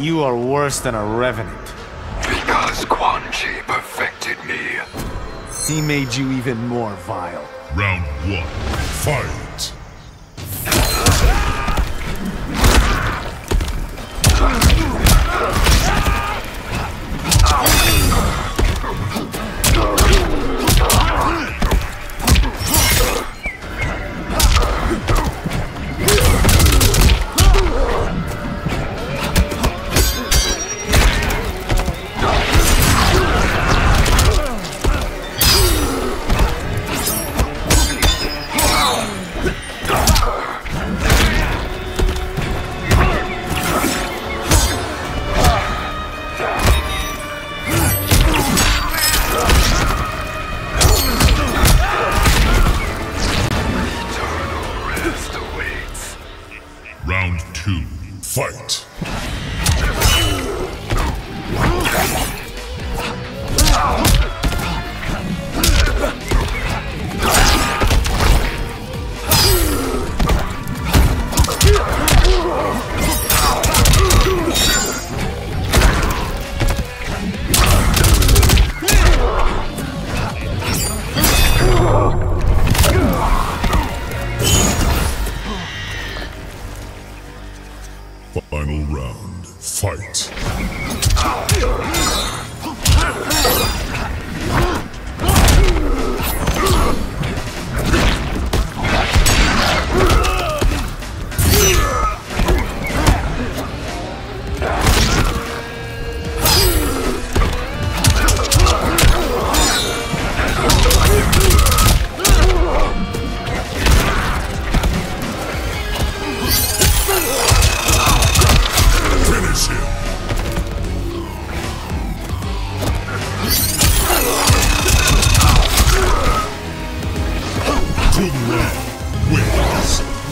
You are worse than a revenant. Because Quan Chi perfected me. He made you even more vile. Round 1. Fight! Round 2. Fight! Final round. Fight! Finish him! Kung Lao wins.